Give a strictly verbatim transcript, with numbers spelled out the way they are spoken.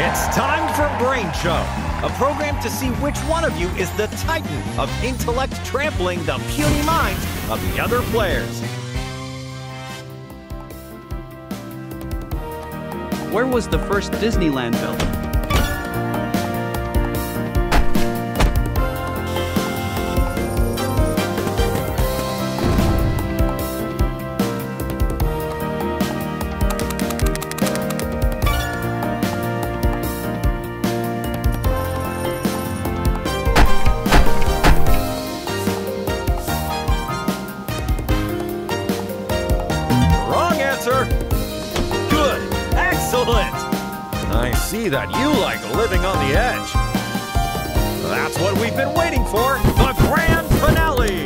It's time for Brain Show, a program to see which one of you is the titan of intellect trampling the puny minds of the other players. Where was the first Disneyland built? Good. Excellent. I see that you like living on the edge. That's what we've been waiting for, the grand finale.